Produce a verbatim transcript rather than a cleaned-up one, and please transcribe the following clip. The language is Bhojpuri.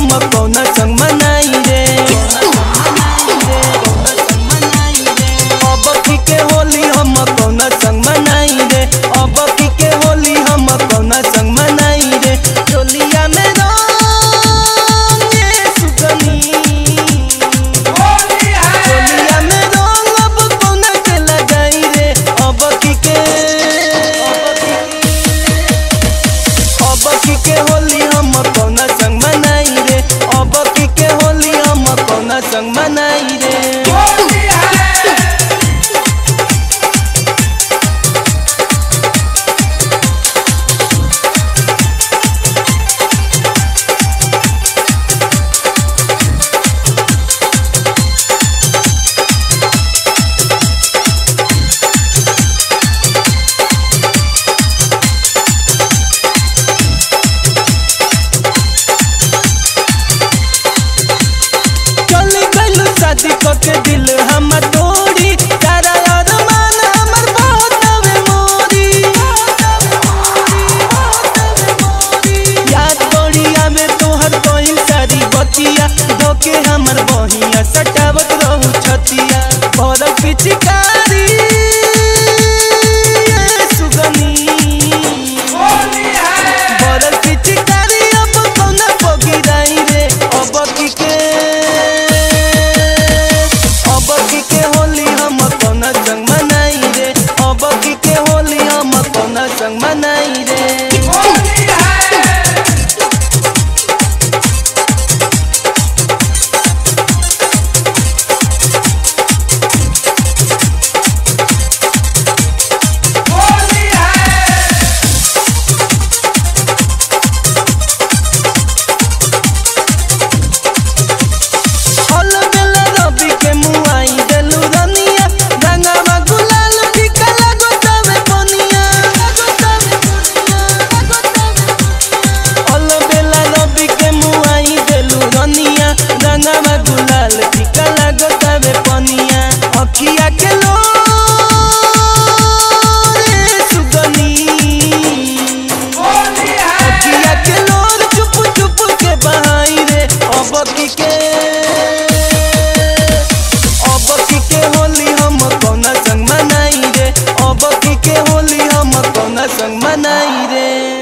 हम कौना संग मनाई रे। अब की के होली हम कौना संग मनाई रे। अब की के होली हम कौना संग मनाई रे। चोलिया में रंग सुगनी, चोलिया में रंग अब कौना के लगाई रे। अब की के अब की के होली हम कौना संग मनाई रे। अब की के होली हम कौना संग मनाई रे। शादी के दिल हम तोड़ी, तारा अरमान हमर बहुत हवे मोरी। याद तोड़िया में तोहर कोई सारी बतिया, धोके हमर बहिया सटावत रहू छतिया। भरल पिचकारी सुगनी, भरल पिचकारी अब कौना पगिराई रे। अब की के के होली हम कौना संग मनाई रे। अब की के होली हम कौना संग मनाई रे। रंगवा गुलाल फीका लागतावे पनिया, अखिया के लो सुगनी, अखिया के लोर चुप चुप के बहाई रे। अब की के अब की के होली हम कौना संग मनाई रे। अब की के होली हम कौना संग मनाई रे।